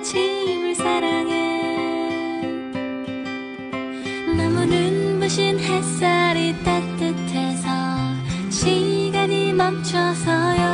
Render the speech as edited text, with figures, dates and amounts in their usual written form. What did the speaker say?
아침을 사랑해. 너무 눈부신 햇살이 따뜻해서 시간이 멈춰서요